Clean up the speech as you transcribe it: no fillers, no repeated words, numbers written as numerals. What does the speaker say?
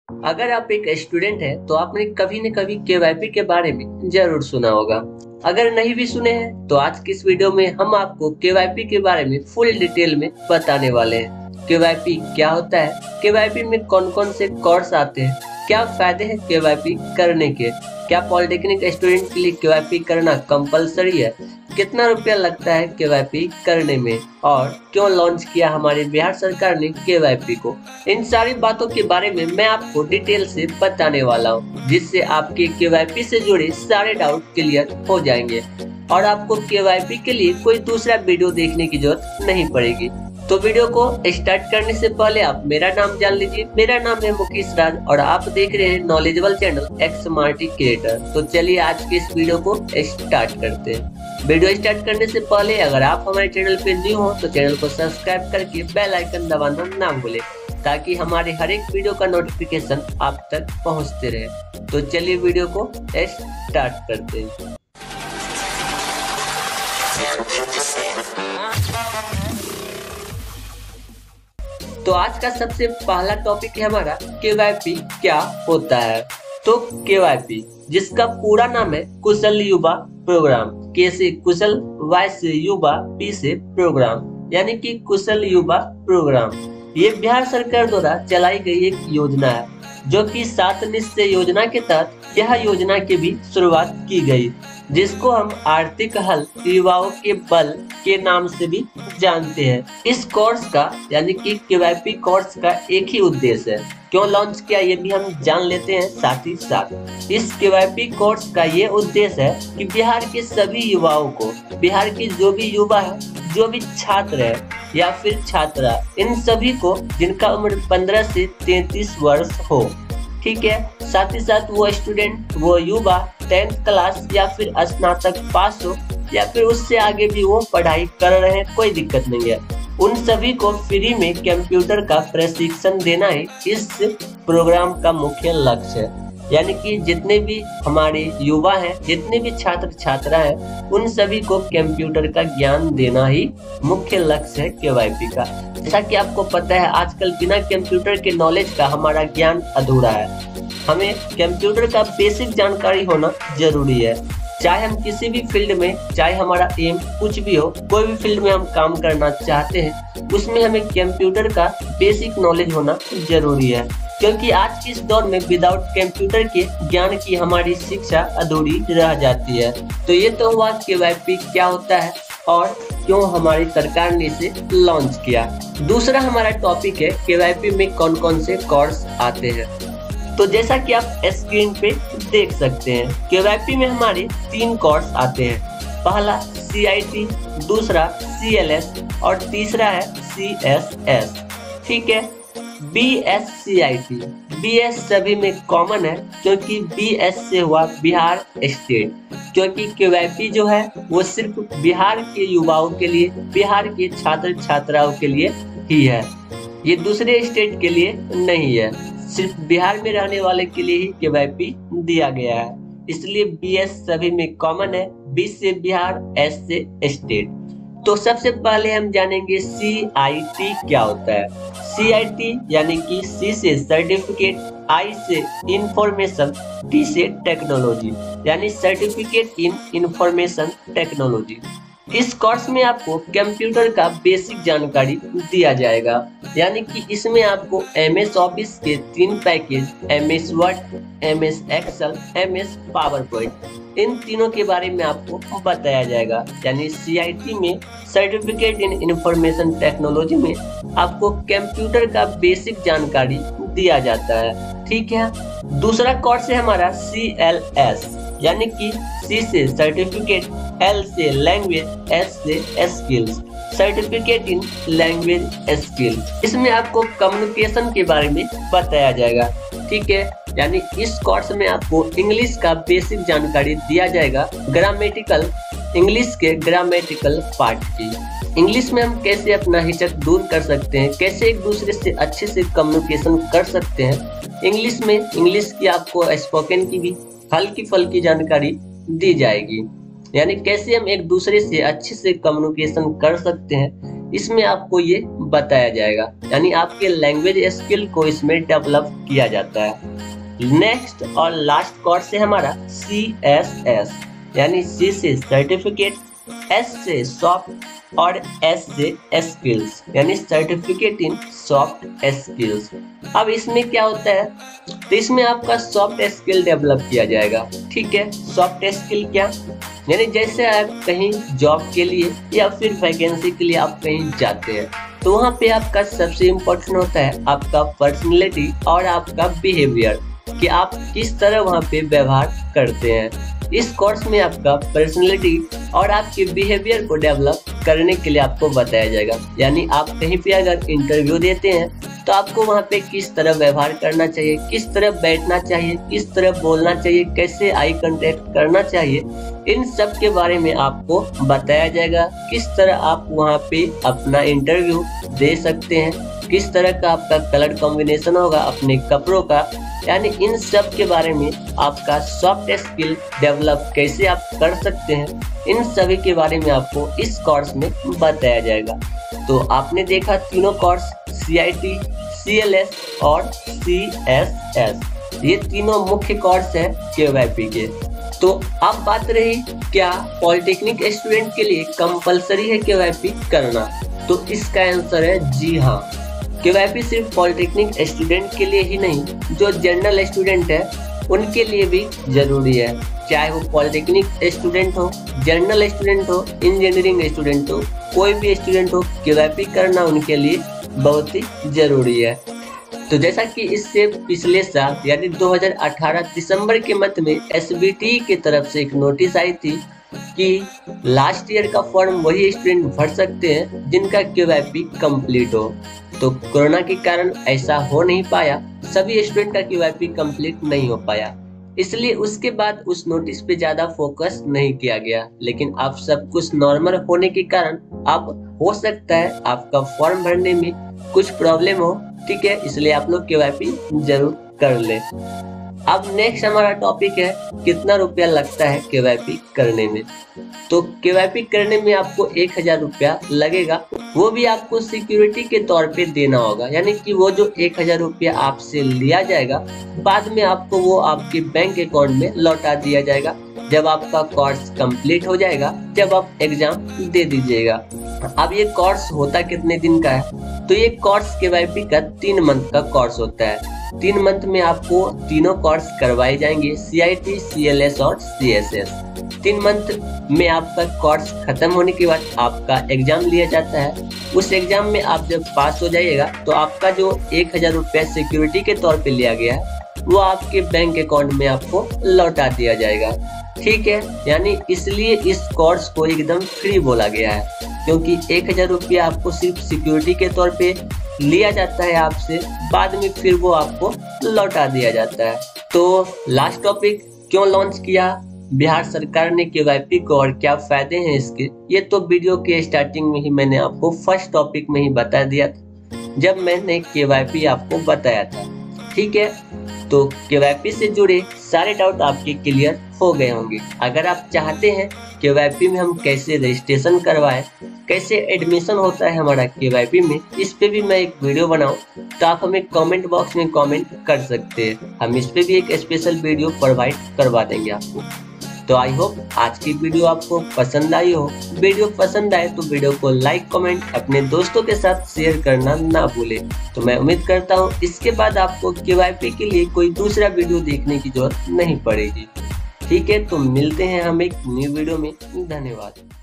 अगर आप एक स्टूडेंट हैं तो आपने कभी न कभी केवाईपी के बारे में जरूर सुना होगा। अगर नहीं भी सुने हैं तो आज की इस वीडियो में हम आपको केवाईपी के बारे में फुल डिटेल में बताने वाले हैं। केवाईपी क्या होता है, केवाईपी में कौन कौन से कोर्स आते हैं, क्या फायदे हैं केवाईपी करने के, क्या पॉलिटेक्निक स्टूडेंट के लिए केवाईपी करना कंपलसरी है, कितना रुपया लगता है केवाईपी करने में और क्यों लॉन्च किया हमारे बिहार सरकार ने केवाईपी को। इन सारी बातों के बारे में मैं आपको डिटेल से बताने वाला हूँ, जिससे आपके केवाईपी से जुड़े सारे डाउट क्लियर हो जाएंगे और आपको केवाईपी के लिए कोई दूसरा वीडियो देखने की जरूरत नहीं पड़ेगी। तो वीडियो को स्टार्ट करने से पहले आप मेरा नाम जान लीजिए। मेरा नाम है मुकेश राज और आप देख रहे हैं नॉलेजेबल चैनल एक्समार्टी क्रिएटर। तो चलिए आज के इस वीडियो को स्टार्ट करते हैं। वीडियो स्टार्ट करने से पहले अगर आप हमारे चैनल पे न्यू हो तो चैनल को सब्सक्राइब करके बेल आइकन दबाना ना भूलें, ताकि हमारे हर एक वीडियो का नोटिफिकेशन आप तक पहुंचते रहे। तो चलिए वीडियो को स्टार्ट करते हैं। तो आज का सबसे पहला टॉपिक है हमारा केवाईपी क्या होता है। तो केवाईपी, जिसका पूरा नाम है कुशल युवा प्रोग्राम, के से कुशल, वाई से युवा, पी से प्रोग्राम, यानी कि कुशल युवा प्रोग्राम। ये बिहार सरकार द्वारा चलाई गई एक योजना है, जो कि 7 निश्चय योजना के तहत यह योजना की भी शुरुआत की गई, जिसको हम आर्थिक हल युवाओं के बल के नाम से भी जानते हैं। इस कोर्स का यानी कि केवाईपी कोर्स का एक ही उद्देश्य है, क्यों लॉन्च किया ये भी हम जान लेते हैं। साथ ही साथ इस केवाईपी कोर्स का ये उद्देश्य है कि बिहार के सभी युवाओं को, बिहार के जो भी युवा है, जो भी छात्र है या फिर छात्रा, इन सभी को जिनका उम्र 15 से 33 वर्ष हो, ठीक है, साथ ही साथ वो स्टूडेंट, वो युवा 10th क्लास या फिर स्नातक पास हो या फिर उससे आगे भी वो पढ़ाई कर रहे हैं, कोई दिक्कत नहीं है, उन सभी को फ्री में कंप्यूटर का प्रशिक्षण देना ही इस प्रोग्राम का मुख्य लक्ष्य है। यानी कि जितने भी हमारे युवा हैं, जितने भी छात्र छात्रा हैं, उन सभी को कंप्यूटर का ज्ञान देना ही मुख्य लक्ष्य है केवाईपी का। जैसा कि आपको पता है, आजकल बिना कंप्यूटर के नॉलेज का हमारा ज्ञान अधूरा है। हमें कंप्यूटर का बेसिक जानकारी होना जरूरी है। चाहे हम किसी भी फील्ड में, चाहे हमारा एम कुछ भी हो, कोई भी फील्ड में हम काम करना चाहते हैं, उसमें हमें कंप्यूटर का बेसिक नॉलेज होना जरूरी है, क्योंकि आज के इस दौर में विदाउट कंप्यूटर के ज्ञान की हमारी शिक्षा अधूरी रह जाती है। तो ये तो हुआ केवाईपी क्या होता है और क्यों हमारी सरकार ने इसे लॉन्च किया। दूसरा हमारा टॉपिक है केवाईपी में कौन कौन से कोर्स आते हैं। तो जैसा कि आप स्क्रीन पे देख सकते हैं, केवाईपी में हमारे 3 कोर्स आते हैं। पहला CIT, दूसरा CLS और तीसरा है CSS, ठीक है। BSCIT, BS सभी में कॉमन है, क्योंकि BS से हुआ बिहार स्टेट, क्योंकि केवाईपी जो है वो सिर्फ बिहार के युवाओं के लिए, बिहार के छात्र छात्राओं के लिए ही है, ये दूसरे स्टेट के लिए नहीं है। सिर्फ बिहार में रहने वाले के लिए ही केवाईपी दिया गया है, इसलिए BS सभी में कॉमन है। B से बिहार, S से स्टेट। तो सबसे पहले हम जानेंगे CIT क्या होता है। CIT यानी कि C से सर्टिफिकेट, I से इंफॉर्मेशन, T से टेक्नोलॉजी, यानी सर्टिफिकेट इन इंफॉर्मेशन टेक्नोलॉजी। इस कोर्स में आपको कंप्यूटर का बेसिक जानकारी दिया जाएगा, यानी कि इसमें आपको MS ऑफिस के 3 package, MS Word, MS Excel, MS PowerPoint, इन तीनों के बारे में आपको बताया जाएगा। यानी CIT में सर्टिफिकेट इन इंफॉर्मेशन टेक्नोलॉजी में आपको कंप्यूटर का बेसिक जानकारी दिया जाता है, ठीक है। दूसरा कोर्स है हमारा CLS, यानी कि C से सर्टिफिकेट, L से लैंग्वेज, S से skills, certificate in language skill. इसमें आपको कम्युनिकेशन के बारे में बताया जाएगा, ठीक है। यानी इस कोर्स में आपको इंग्लिश का बेसिक जानकारी दिया जाएगा, ग्रामेटिकल, इंग्लिश के ग्रामेटिकल पार्ट की। इंग्लिश में हम कैसे अपना हिचक दूर कर सकते हैं, कैसे एक दूसरे से अच्छे से कम्युनिकेशन कर सकते हैं। इंग्लिश में इंग्लिश की आपको स्पोकन की भी हल्की फुल्की जानकारी दी जाएगी, यानी कैसे हम एक दूसरे से अच्छे से कम्युनिकेशन कर सकते हैं। इसमें आपको ये बताया जाएगा, यानी आपके लैंग्वेज स्किल को इसमें डेवलप किया जाता है। नेक्स्ट और लास्ट कोर्स है हमारा CSS, यानी C से सर्टिफिकेट, S से सॉफ्ट और S से स्किल्स, यानी सर्टिफिकेट इन सॉफ्ट स्किल्स। अब इसमें क्या होता है, तो इसमें आपका सॉफ्ट स्किल डेवलप किया जाएगा। ठीक है, सॉफ्ट स्किल क्या, यानी जैसे आप कहीं जॉब के लिए या फिर वैकेंसी के लिए आप कहीं जाते हैं, तो वहाँ पे आपका सबसे इम्पोर्टेंट होता है आपका पर्सनैलिटी और आपका बिहेवियर, कि आप किस तरह वहाँ पे व्यवहार करते हैं। इस कोर्स में आपका पर्सनैलिटी और आपके बिहेवियर को डेवलप करने के लिए आपको बताया जाएगा, यानी आप कहीं पे अगर इंटरव्यू देते हैं तो आपको वहाँ पे किस तरह व्यवहार करना चाहिए, किस तरह बैठना चाहिए, किस तरह बोलना चाहिए, कैसे आई कांटेक्ट करना चाहिए, इन सब के बारे में आपको बताया जाएगा। किस तरह आप वहाँ पे अपना इंटरव्यू दे सकते हैं, किस तरह का आपका कलर कॉम्बिनेशन होगा अपने कपड़ों का, यानी इन सब के बारे में आपका सॉफ्ट स्किल डेवलप कैसे आप कर सकते हैं, इन सभी के बारे में आपको इस कोर्स में बताया जाएगा। तो आपने देखा तीनों कोर्स, CIT, CLS और CSS, ये तीनों मुख्य कोर्स है KYP के। तो अब बात रही क्या पॉलिटेक्निक स्टूडेंट के लिए कंपलसरी है KYP करना, तो इसका आंसर है जी हाँ। KYP सिर्फ पॉलिटेक्निक स्टूडेंट के लिए ही नहीं, जो जनरल स्टूडेंट है उनके लिए भी जरूरी है। चाहे वो पॉलिटेक्निक स्टूडेंट हो, जनरल स्टूडेंट हो, इंजीनियरिंग स्टूडेंट हो, कोई भी स्टूडेंट हो, KYP करना उनके लिए बहुत ही जरूरी है। तो जैसा कि इससे पिछले साल यानी 2018 दिसंबर के मध्य में SBT की तरफ से एक नोटिस आई थी कि लास्ट ईयर का फॉर्म वही स्टूडेंट भर सकते हैं जिनका KYP कंप्लीट हो। तो कोरोना के कारण ऐसा हो नहीं पाया, सभी स्टूडेंट का KYP कंप्लीट नहीं हो पाया, इसलिए उसके बाद उस नोटिस पे ज्यादा फोकस नहीं किया गया। लेकिन अब सब कुछ नॉर्मल होने के कारण अब हो सकता है आपका फॉर्म भरने में कुछ प्रॉब्लम हो, ठीक है, इसलिए आप लोग KYP जरूर कर ले। अब नेक्स्ट हमारा टॉपिक है कितना रुपया लगता है KYP करने में। तो KYP करने में आपको 1000 रुपया लगेगा, वो भी आपको सिक्योरिटी के तौर पे देना होगा, यानी कि वो जो 1000 रुपया आपसे लिया जाएगा बाद में आपको वो आपके बैंक अकाउंट में लौटा दिया जाएगा जब आपका कोर्स कंप्लीट हो जाएगा, जब आप एग्जाम दे दीजिएगा। अब ये कोर्स होता कितने दिन का है, तो ये कोर्स KYP का 3 मंथ का कोर्स होता है। 3 मंथ में आपको तीनों कोर्स करवाए जाएंगे, CIT, CLS और CSS। 3 मंथ में आपका कोर्स खत्म होने के बाद आपका एग्जाम लिया जाता है। उस एग्जाम में आप जब पास हो जाइएगा तो आपका जो 1000 रुपया सिक्योरिटी के तौर पे लिया गया है वो आपके बैंक अकाउंट में आपको लौटा दिया जाएगा। ठीक है, यानी इसलिए इस कोर्स को एकदम फ्री बोला गया है, क्योंकि 1000 रुपया आपको सिर्फ सिक्योरिटी के तौर पे लिया जाता है आपसे, बाद में फिर वो आपको लौटा दिया जाता है। तो लास्ट टॉपिक, क्यों लॉन्च किया बिहार सरकार ने KYP को और क्या फायदे हैं इसके, ये तो वीडियो के स्टार्टिंग में ही मैंने आपको फर्स्ट टॉपिक में ही बता दिया था जब मैंने KYP आपको बताया था। ठीक है, तो KYP से जुड़े सारे डाउट आपके क्लियर हो गए होंगे। अगर आप चाहते हैं KYP में हम कैसे रजिस्ट्रेशन करवाएं, कैसे एडमिशन होता है हमारा KYP में, इस पे भी मैं एक वीडियो बनाऊं, तो आप हमें कमेंट बॉक्स में कमेंट कर सकते हैं, हम इस पे भी एक स्पेशल वीडियो प्रोवाइड करवा देंगे आपको। तो आई होप आज की वीडियो आपको पसंद आई हो। वीडियो पसंद आए तो वीडियो को लाइक, कमेंट, अपने दोस्तों के साथ शेयर करना ना भूले। तो मैं उम्मीद करता हूँ इसके बाद आपको KYP के लिए कोई दूसरा वीडियो देखने की जरूरत नहीं पड़ेगी। ठीक है, तो मिलते हैं हम एक न्यू वीडियो में। धन्यवाद।